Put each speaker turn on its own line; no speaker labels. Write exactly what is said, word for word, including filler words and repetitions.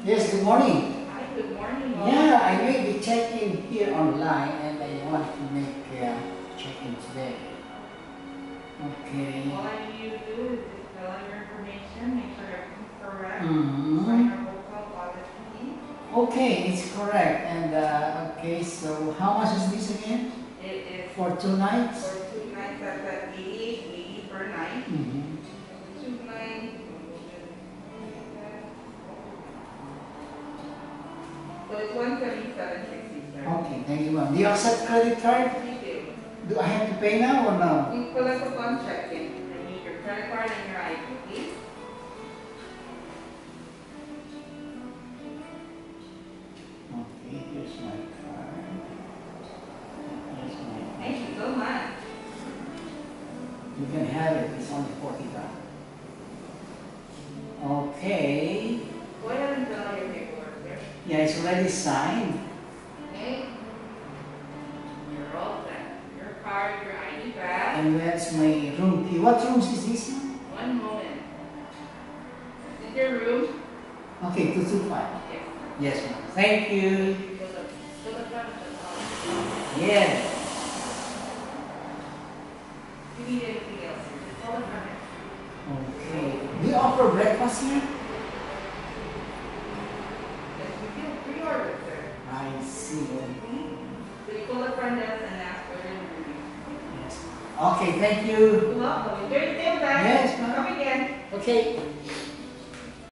Yes, good morning.
Hi, good morning. Mom.
Yeah, I made the check-in here online and I want to make uh, check-in today. Okay.
All I need you to do is just fill out your information, make sure everything's correct.
Mm-hmm.
Sign our hotel policy.
Okay, it's correct. And uh, okay, so how much is this again?
It is
For two nights?
for two nights, that's at eighty-eight eighty per night.
Mm-hmm.
Two nights. So it's one seventy-seven sixty, sir.
Okay, thank you, ma'am. Do you accept credit card?
We do.
Do I have to pay now or no?
You fill us upon check-in. I need your credit card and your I D, please.
Okay, here's my card. Here's my
Thank you so much.
You can have it. It's only forty dollars. Okay.
Go ahead and fill out your paperwork, sir.
Yeah, it's already signed.
Okay. You're all set. Your card, your I D badge.
And that's my room key. What rooms is this one?
One moment. Is your room?
Okay, two two five.
Yes.
Yes, ma'am. Thank you.
Go to, go to front of the hall.
Yes.
If you need anything else, just call the front.
Okay. Do you offer breakfast here?
Yes, we do pre-order, sir.
I see.
So you call the front desk and ask for your room.
Yes. Okay, thank you.
You're welcome. Enjoy your stay with us.
Yes, ma'am.
Come again.
Okay.